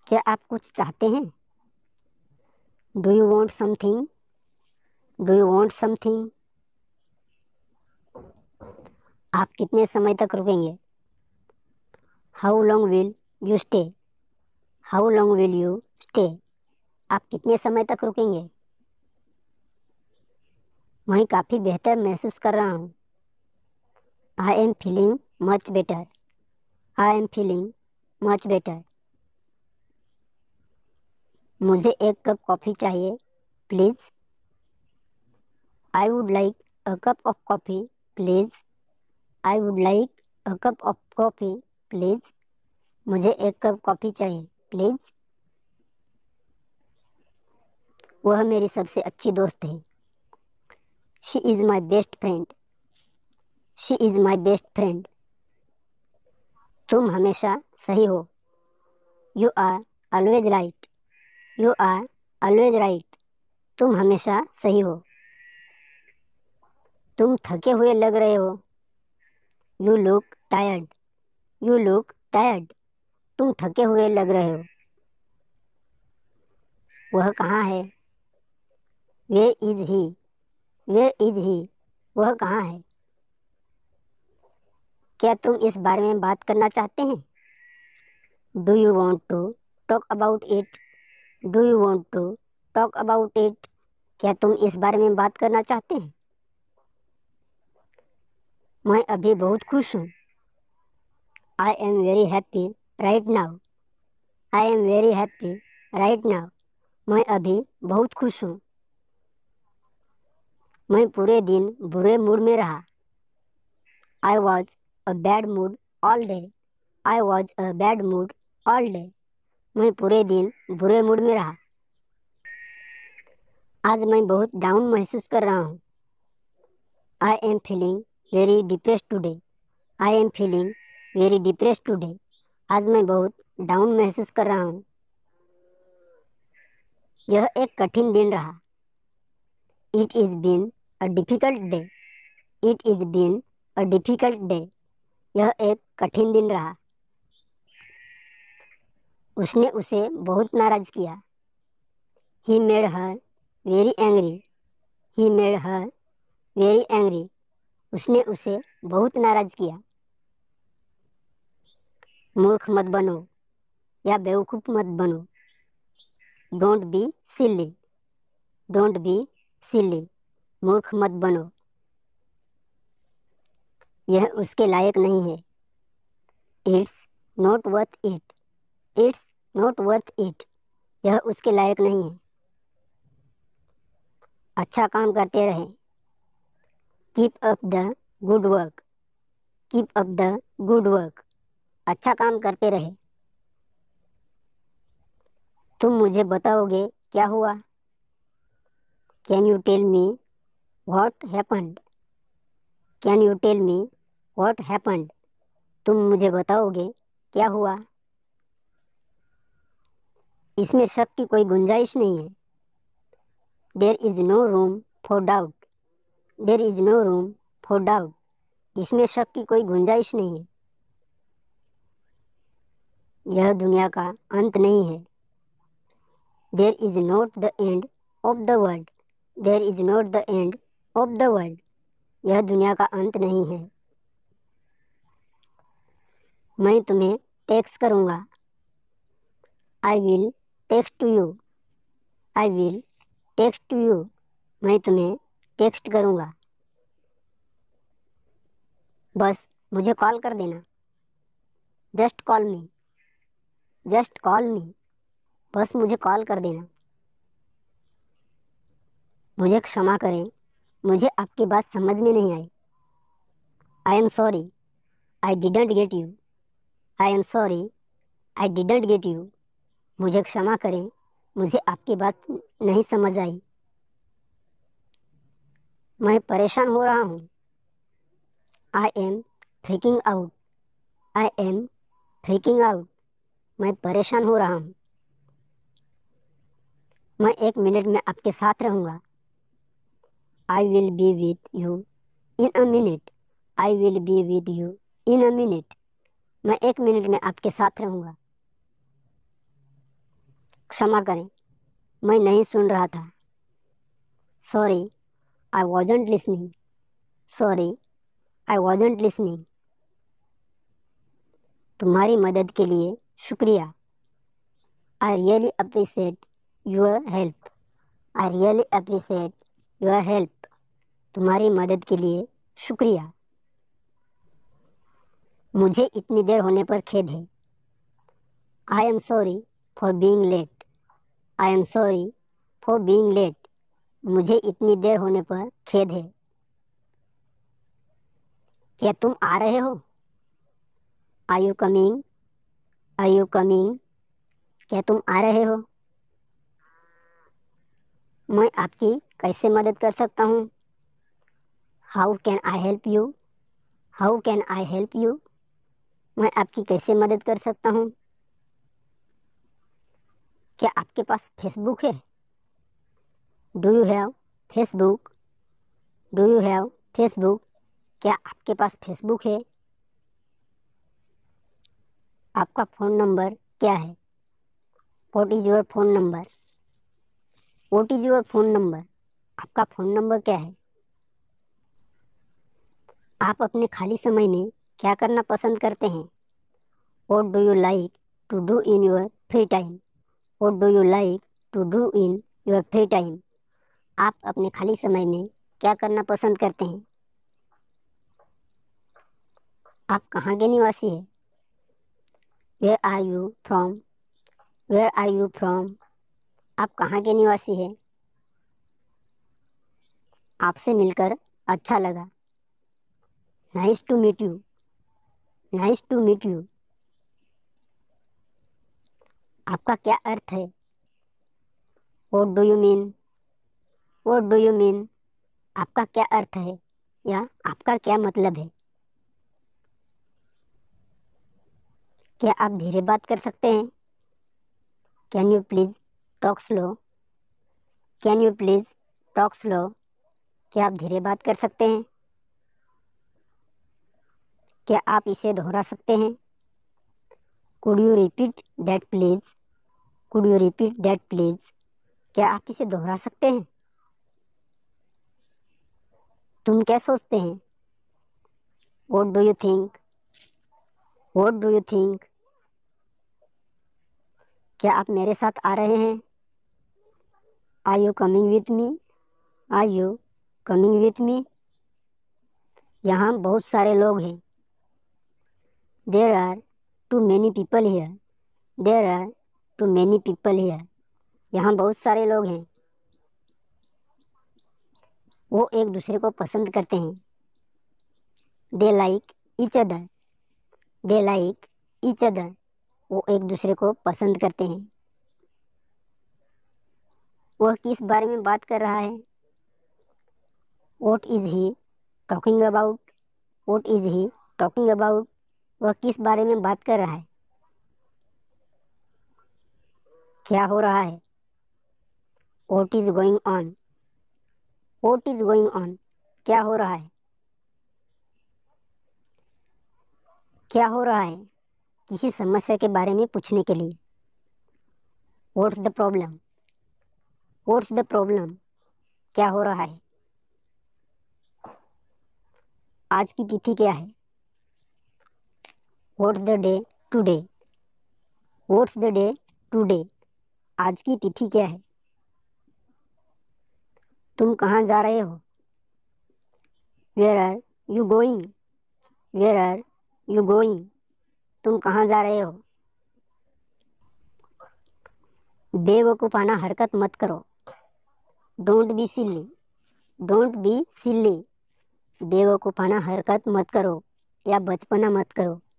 क्या आप कुछ चाहते हैं? Do you want something? Do you want something? आप कितने समय तक रुकेंगे? How long will you stay? How long will you stay? आप कितने समय तक रुकेंगे? मैं काफ़ी बेहतर महसूस कर रहा हूँ। I am feeling much better. I am feeling much better. मुझे एक कप कॉफ़ी चाहिए please. I would like a cup of coffee please. I would like a cup of coffee please. मुझे एक कप कॉफ़ी चाहिए please. वह मेरी सबसे अच्छी दोस्त है। She is my best friend. She is my best friend. तुम हमेशा सही हो। You are always right. You are always right. तुम हमेशा सही हो। तुम थके हुए लग रहे हो। You look tired. You look tired. तुम थके हुए लग रहे हो। वह कहाँ है? Where is he? Where is he? वह कहाँ है? क्या तुम इस बारे में बात करना चाहते हैं? Do you want to talk about it? Do you want to talk about it? क्या तुम इस बारे में बात करना चाहते हैं? मैं अभी बहुत खुश हूँ। I am very happy right now. I am very happy right now. मैं अभी बहुत खुश हूँ। मैं पूरे दिन बुरे मूड में रहा। I was a bad mood all day. I was a bad mood all day. मैं पूरे दिन बुरे मूड में रहा। आज मैं बहुत डाउन महसूस कर रहा हूँ। I am feeling very depressed today. I am feeling very depressed today. आज मैं बहुत डाउन महसूस कर रहा हूँ। यह एक कठिन दिन रहा। It is been a difficult day. It is been a difficult day. यह एक कठिन दिन रहा। उसने उसे बहुत नाराज किया। He made her very angry. He made her very angry. उसने उसे बहुत नाराज किया। मूर्ख मत बनो या बेवकूफ़ मत बनो। Don't be silly. Don't be silly. मूर्ख मत बनो। यह उसके लायक नहीं है। It's not worth it. It's not worth it. यह उसके लायक नहीं है। अच्छा काम करते रहें। Keep up the good work. Keep up the good work. अच्छा काम करते रहे। तुम मुझे बताओगे क्या हुआ? Can you tell me what happened? Can you tell me what happened? तुम मुझे बताओगे क्या हुआ? इसमें शक की कोई गुंजाइश नहीं है। There is no room for doubt. There is no room for doubt. इसमें शक की कोई गुंजाइश नहीं है। यह दुनिया का अंत नहीं है। There is not the end of the world. There is not the end of the world. यह दुनिया का अंत नहीं है। मैं तुम्हें टेक्स्ट करूँगा। I will text to you. I will text to you. मैं तुम्हें टेक्स्ट करूँगा। बस मुझे कॉल कर देना। Just call me. Just call me. बस मुझे कॉल कर देना। मुझे क्षमा करें, मुझे आपकी बात समझ में नहीं आई। I am sorry I didn't get you. I am sorry I didn't get you. मुझे क्षमा करें, मुझे आपकी बात नहीं समझ आई। मैं परेशान हो रहा हूँ। I am freaking out. I am freaking out. मैं परेशान हो रहा हूँ। मैं 1 मिनट में आपके साथ रहूँगा। I will be with you in a minute. I will be with you in a minute. मैं 1 मिनट में आपके साथ रहूँगा। क्षमा करें, मैं नहीं सुन रहा था। Sorry, I wasn't listening. Sorry, I wasn't listening. तुम्हारी मदद के लिए शुक्रिया। I really appreciate your help. I really appreciate your help. तुम्हारी मदद के लिए शुक्रिया। मुझे इतनी देर होने पर खेद है। I am sorry for being late. I am sorry for being late. मुझे इतनी देर होने पर खेद है। क्या तुम आ रहे हो? Are you coming? Are you coming? क्या तुम आ रहे हो? मैं आपकी कैसे मदद कर सकता हूँ? How can I help you? How can I help you? मैं आपकी कैसे मदद कर सकता हूँ? क्या आपके पास फेसबुक है? Do you have Facebook? Do you have Facebook? क्या आपके पास फेसबुक है? आपका फ़ोन नंबर क्या है? What is your phone number? What is your phone number? आपका फ़ोन नंबर क्या है? आप अपने खाली समय में क्या करना पसंद करते हैं? What do you like to do in your free time? What do you like to do in your free time? आप अपने खाली समय में क्या करना पसंद करते हैं? आप कहाँ के निवासी हैं? Where are you from? Where are you from? आप कहाँ के निवासी हैं? आपसे मिलकर अच्छा लगा। Nice to meet you. Nice to meet you. आपका क्या अर्थ है? What do you mean? What do you mean? आपका क्या अर्थ है या आपका क्या मतलब है? क्या आप धीरे बात कर सकते हैं? Can you please talk slow? Can you please talk slow? क्या आप धीरे बात कर सकते हैं? क्या आप इसे दोहरा सकते हैं? Could you repeat that please? Could you repeat that please? क्या आप इसे दोहरा सकते हैं? तुम क्या सोचते हैं? What do you think? What do you think? क्या आप मेरे साथ आ रहे हैं? Are you coming with me? Are you coming with me? यहाँ बहुत सारे लोग हैं। There are too many people here. There are too many people here. यहाँ बहुत सारे लोग हैं। वो एक दूसरे को पसंद करते हैं। They like each other. They like each other. वो एक दूसरे को पसंद करते हैं। वह किस बारे में बात कर रहा है? What is he talking about? What is he talking about? वह किस बारे में बात कर रहा है? क्या हो रहा है? What is going on? What is going on? क्या हो रहा है? क्या हो रहा है? किसी समस्या के बारे में पूछने के लिए। What's the problem? What's the problem? क्या हो रहा है? आज की तिथि क्या है? What's the day today? What's the day today? आज की तिथि क्या है? तुम कहाँ जा रहे हो? Where are you going? Where are you going? तुम कहाँ जा रहे हो? बेवकूफ़ाना हरकत मत करो। Don't be silly. Don't be silly. बेवकूफ़ाना हरकत मत करो या बचपना मत करो।